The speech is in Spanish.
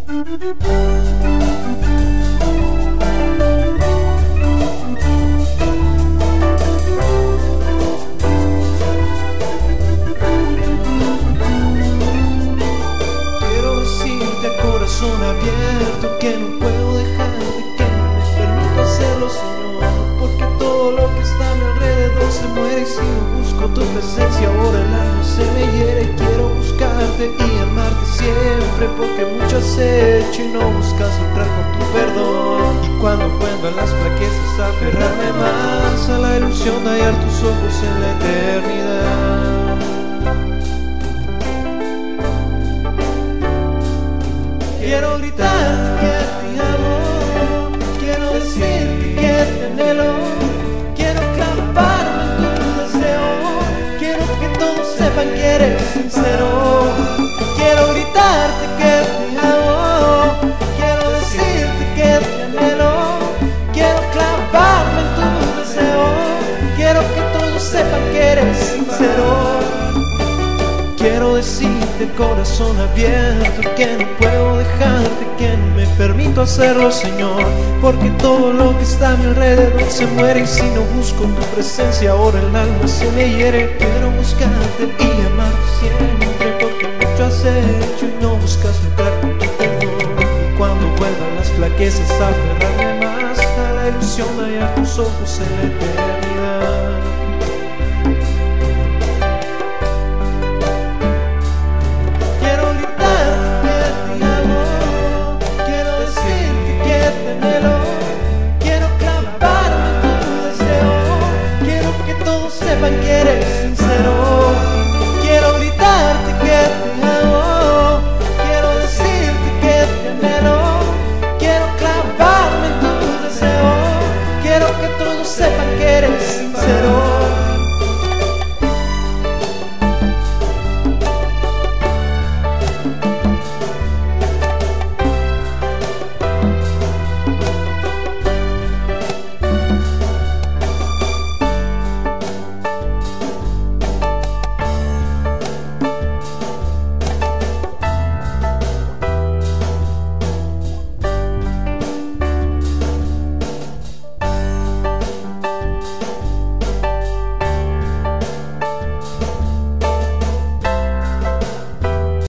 Quiero decirte a corazón abierto que no puedo dejarte, que no me permito hacerlo, Señor, porque todo lo que está a mi alrededor se muere y si no busco tu presencia ahora el alma se me hiere. Quiero buscarte y amarte siempre, porque mucho has hecho y no buscas entrar con tu perdón. Y cuando vuelvan las flaquezas aferrarme más a la ilusión de hallar tus ojos en la eternidad. Quiero gritar que te amo, quiero decirte que te anhelo, quiero clavarme en tu deseo, quiero que todos sepan que eres sincero. Quiero gritarte que te amo, quiero decirte que te anhelo, quiero clavarme en tu deseo, quiero que todos sepan que eres sincero. Quiero decirte corazón abierto que no puedo dejarte, que no me permito hacerlo, Señor, porque todo lo que está a mi alrededor se muere y si no busco tu presencia ahora el alma se me hiere. Quiero buscarte y amarte siempre, porque mucho has hecho y no buscas entrar con tu perdón. Y cuando vuelvan las flaquezas aferrarme más a la ilusión de hallar tus ojos en la eternidad.